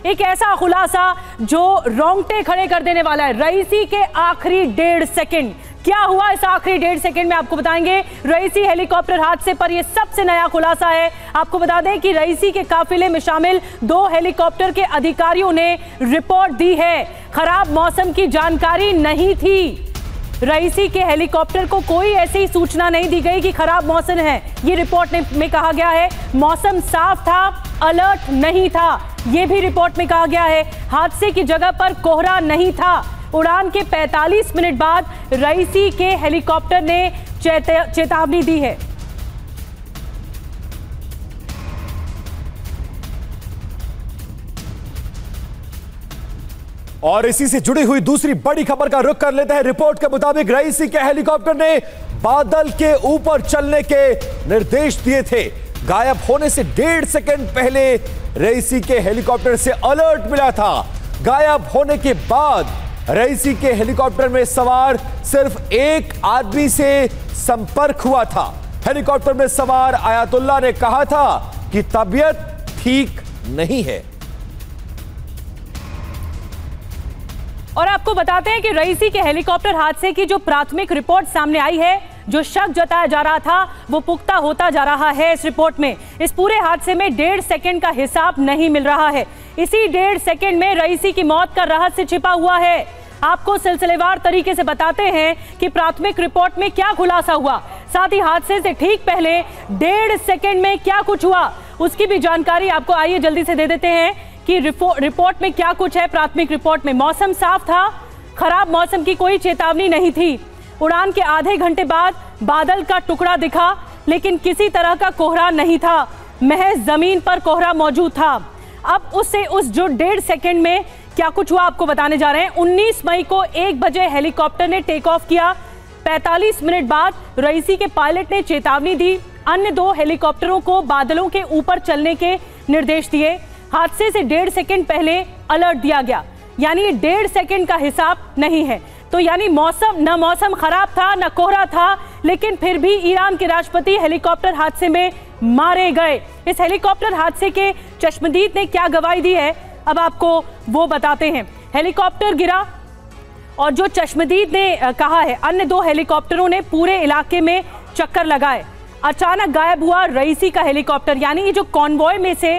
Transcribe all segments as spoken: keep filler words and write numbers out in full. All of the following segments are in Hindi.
एक ऐसा खुलासा जो रोंगटे खड़े कर देने वाला है। रईसी के आखिरी डेढ़ सेकंड, क्या हुआ इस आखिरी डेढ़ सेकंड में आपको बताएंगे। रईसी हेलीकॉप्टर हादसे पर यह सबसे नया खुलासा है। आपको बता दें कि रईसी के काफिले में शामिल दो हेलीकॉप्टर के अधिकारियों ने रिपोर्ट दी है, खराब मौसम की जानकारी नहीं थी। रईसी के हेलीकॉप्टर को कोई ऐसी सूचना नहीं दी गई कि खराब मौसम है। ये रिपोर्ट में कहा गया है। मौसम साफ था, अलर्ट नहीं था, यह भी रिपोर्ट में कहा गया है। हादसे की जगह पर कोहरा नहीं था। उड़ान के पैंतालीस मिनट बाद रईसी के हेलीकॉप्टर ने चेतावनी दी है। और इसी से जुड़ी हुई दूसरी बड़ी खबर का रुख कर लेते हैं। रिपोर्ट के मुताबिक रईसी के हेलीकॉप्टर ने बादल के ऊपर चलने के निर्देश दिए थे। गायब होने से डेढ़ सेकंड पहले रईसी के हेलीकॉप्टर से अलर्ट मिला था। गायब होने के बाद रईसी के हेलीकॉप्टर में सवार सिर्फ एक आदमी से संपर्क हुआ था। हेलीकॉप्टर में सवार आयतुल्लाह ने कहा था कि तबीयत ठीक नहीं है। और आपको बताते हैं कि रईसी के हेलीकॉप्टर हादसे की जो प्राथमिक रिपोर्ट सामने आई है, जो शक जताया जा रहा था वो पुख्ता होता जा रहा है। इस रिपोर्ट में इस पूरे हादसे में डेढ़ सेकंड का हिसाब नहीं मिल रहा है। इसी डेढ़ सेकंड में रईसी की मौत का रहस्य छिपा हुआ है। आपको सिलसिलेवार तरीके से बताते हैं कि प्राथमिक रिपोर्ट में क्या खुलासा हुआ, साथ ही हादसे से ठीक पहले डेढ़ सेकंड में क्या कुछ हुआ उसकी भी जानकारी आपको आइए जल्दी से दे देते हैं कि रिपोर्ट में क्या कुछ है। प्राथमिक रिपोर्ट में मौसम साफ था, खराब मौसम की कोई चेतावनी नहीं थी। उड़ान के आधे घंटे बाद बादल का टुकड़ा दिखा, लेकिन किसी तरह का कोहरा नहीं था, महज जमीन पर कोहरा मौजूद था। अब उससे उस जो डेढ़ सेकंड में क्या कुछ हुआ आपको बताने जा रहे हैं। उन्नीस मई को एक बजे हेलीकॉप्टर ने टेक ऑफ किया। पैंतालीस मिनट बाद रईसी के पायलट ने चेतावनी दी। अन्य दो हेलीकॉप्टरों को बादलों के ऊपर चलने के निर्देश दिए। हादसे से डेढ़ सेकंड पहले अलर्ट दिया गया, यानी डेढ़ सेकंड का हिसाब नहीं है। तो यानी मौसम न मौसम खराब था न कोहरा था, लेकिन फिर भी ईरान के राष्ट्रपति हेलीकॉप्टर हादसे में मारे गए। इस हेलीकॉप्टर हादसे के चश्मदीद ने क्या गवाही दी है, अब आपको वो बताते हैं। हेलीकॉप्टर गिरा और जो चश्मदीद ने कहा है, अन्य दो हेलीकॉप्टरों ने पूरे इलाके में चक्कर लगाए। अचानक गायब हुआ रईसी का हेलीकॉप्टर, यानी ये जो कॉन्वॉय में से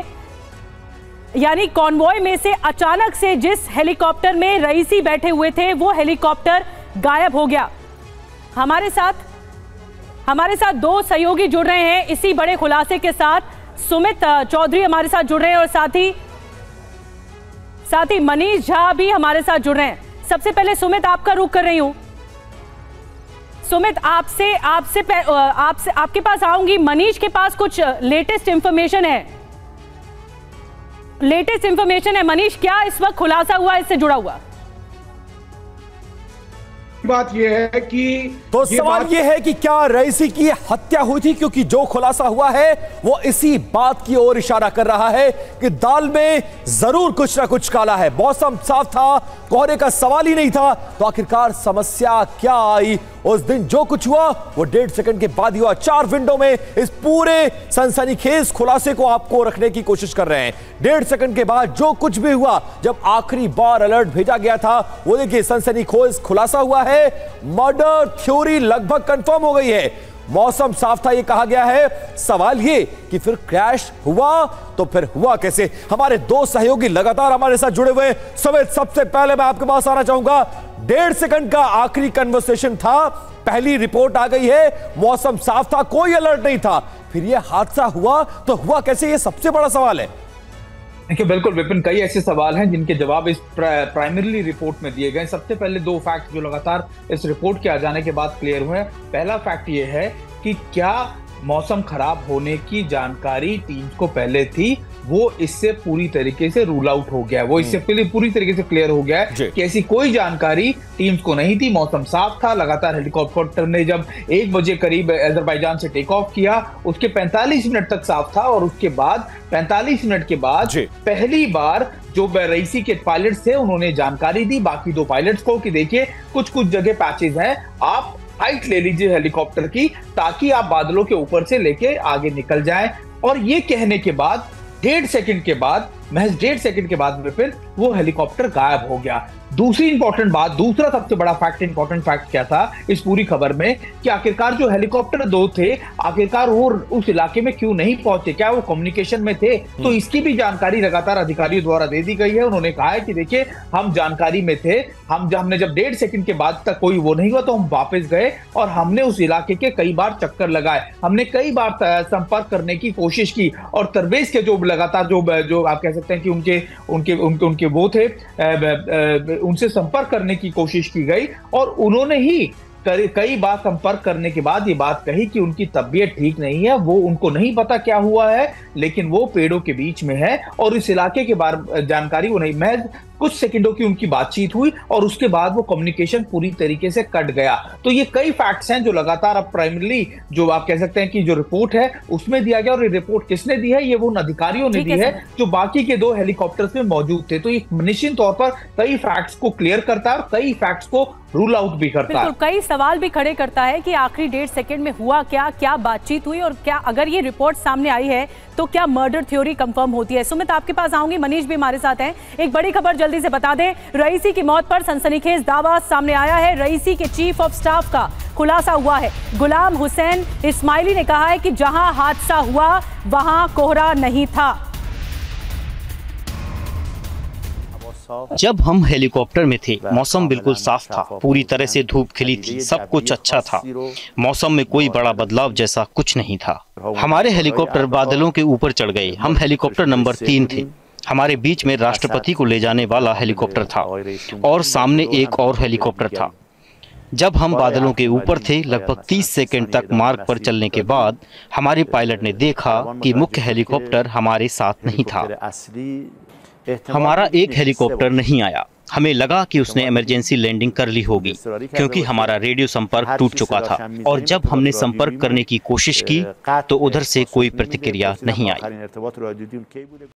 यानी कॉन्वॉय में से अचानक से जिस हेलीकॉप्टर में रईसी बैठे हुए थे वो हेलीकॉप्टर गायब हो गया। हमारे साथ हमारे साथ दो सहयोगी जुड़ रहे हैं इसी बड़े खुलासे के साथ। सुमित चौधरी हमारे साथ जुड़ रहे हैं और साथ ही साथ ही मनीष झा भी हमारे साथ जुड़ रहे हैं। सबसे पहले सुमित, आपका रुख कर रही हूं। सुमित, आपसे आपसे आपसे आपके पास आऊंगी। मनीष के पास कुछ लेटेस्ट इंफॉर्मेशन है लेटेस्ट इंफॉर्मेशन है मनीष, क्या इस वक्त खुलासा हुआ इससे जुड़ा हुआ? बात यह है कि तो सवाल यह है कि क्या रईसी की हत्या हुई थी, क्योंकि जो खुलासा हुआ है वो इसी बात की ओर इशारा कर रहा है कि दाल में जरूर कुछ ना कुछ काला है। मौसम साफ था, कोहरे का सवाल ही नहीं था, तो आखिरकार समस्या क्या आई? उस दिन जो कुछ हुआ वो डेढ़ सेकंड के बाद ही हुआ। चार विंडो में इस पूरे सनसनीखेज खुलासे को आपको रखने की कोशिश कर रहे हैं। डेढ़ सेकंड के बाद जो कुछ भी हुआ, जब आखिरी बार अलर्ट भेजा गया था, वो देखिए सनसनीखेज खुलासा हुआ है। मर्डर थ्योरी लगभग कंफर्म हो गई है। मौसम साफ था, ये कहा गया है। सवाल ये कि फिर क्रैश हुआ तो फिर हुआ कैसे? हमारे दो सहयोगी लगातार हमारे साथ जुड़े हुए। सवेद, सबसे पहले मैं आपके पास आना चाहूंगा। डेढ़ सेकंड का आखिरी कन्वर्सेशन था, पहली रिपोर्ट आ गई है, मौसम साफ था, कोई अलर्ट नहीं था, फिर यह हादसा हुआ तो हुआ कैसे? यह सबसे बड़ा सवाल है। देखिए, बिल्कुल विपिन, कई ऐसे सवाल हैं जिनके जवाब इस प्राइमरी रिपोर्ट में दिए गए। सबसे पहले दो फैक्ट जो लगातार इस रिपोर्ट के आ जाने के बाद क्लियर हुए। पहला फैक्ट ये है कि क्या मौसम खराब होने की जानकारी टीम्स को पहले थी, वो इससे पूरी तरीके से रूल आउट हो गया। वो इससे पहले पूरी तरीके से क्लियर हो गया कि ऐसी कोई जानकारी टीम्स को नहीं थी। मौसम साफ था। लगातार हेलीकॉप्टर ने जब एक बजे करीब अजरबैजान से टेक ऑफ किया, उसके पैंतालीस मिनट तक साफ था और उसके बाद पैंतालीस मिनट के बाद पहली बार जो रईसी के पायलट्स थे उन्होंने जानकारी दी बाकी दो पायलट्स को कि देखिए कुछ कुछ जगह पैचेज हैं, आप हाइट ले लीजिए हेलीकॉप्टर की ताकि आप बादलों के ऊपर से लेके आगे निकल जाएं। और ये कहने के बाद डेढ़ सेकंड के बाद महज डेढ़ सेकंड के बाद में फिर वो हेलीकॉप्टर गायब हो गया। दूसरी इंपॉर्टेंट बात, दूसरा सबसे बड़ा फैक्ट, इंपॉर्टेंट फैक्ट क्या था इस पूरी खबर में कि आखिरकार जो हेलीकॉप्टर दो थे, आखिरकार वो उस इलाके में क्यों नहीं पहुंचे, क्या वो कम्युनिकेशन में थे? तो इसकी भी जानकारी लगातार अधिकारियों द्वारा दे दी गई है। उन्होंने कहा है कि देखिए हम जानकारी में थे, हम जब हमने जब डेढ़ सेकंड के बाद तक कोई वो नहीं हुआ तो हम वापस गए और हमने उस इलाके के कई बार चक्कर लगाए, हमने कई बार संपर्क करने की कोशिश की और तरवेज के जो लगातार जो जो आप कह सकते हैं कि उनके उनके उनके उनके वो थे, उनसे संपर्क करने की कोशिश की गई और उन्होंने ही कई बार संपर्क करने के बाद ये बात कही कि उनकी तबीयत ठीक नहीं है, वो उनको नहीं पता क्या हुआ है, लेकिन वो पेड़ों के बीच में है और इस इलाके के बारे जानकारी वो नहीं। महज कुछ सेकंडों की उनकी बातचीत हुई और उसके बाद वो कम्युनिकेशन पूरी तरीके से कट गया। तो ये कई फैक्ट्स हैं जो लगातार अब प्राइमरी जो आप कह सकते हैं कि जो रिपोर्ट है उसमें दिया गया। और ये रिपोर्ट किसने दी है? ये वो उन अधिकारियों ने दी है जो बाकी के दो हेलीकॉप्टर्स में मौजूद थे। तो ये निश्चित तौर पर कई फैक्ट्स को क्लियर करता है और कई फैक्ट्स को रूल आउट भी करता है। कई सवाल भी खड़े करता है कि आखिरी डेढ़ सेकंड में हुआ क्या, क्या बातचीत हुई और क्या अगर ये रिपोर्ट सामने आई है तो क्या मर्डर थ्योरी कंफर्म होती है? सुमित, आपके पास आऊंगी, मनीष भी हमारे साथ हैं। एक बड़ी खबर जल्दी से बता दें, रईसी की मौत पर सनसनीखेज दावा सामने आया है। रईसी के चीफ ऑफ स्टाफ का खुलासा हुआ है। गुलाम हुसैन इस्माइली ने कहा है कि जहां हादसा हुआ वहां कोहरा नहीं था। जब हम हेलीकॉप्टर में थे मौसम बिल्कुल साफ था, पूरी तरह से धूप खिली थी, सब कुछ अच्छा था, मौसम में कोई बड़ा बदलाव जैसा कुछ नहीं था। हमारे हेलीकॉप्टर बादलों के ऊपर चढ़ गए। हम हेलीकॉप्टर नंबर तीन थे। हमारे बीच में राष्ट्रपति को ले जाने वाला हेलीकॉप्टर था और सामने एक और हेलीकॉप्टर था। जब हम बादलों के ऊपर थे, लगभग तीस सेकंड तक मार्ग पर चलने के बाद हमारे पायलट ने देखा कि मुख्य हेलीकॉप्टर हमारे साथ नहीं था। हमारा एक हेलीकॉप्टर नहीं आया। हमें लगा कि उसने इमरजेंसी लैंडिंग कर ली होगी क्योंकि हमारा रेडियो संपर्क टूट चुका था और जब हमने संपर्क करने की कोशिश की तो उधर से कोई प्रतिक्रिया नहीं आई।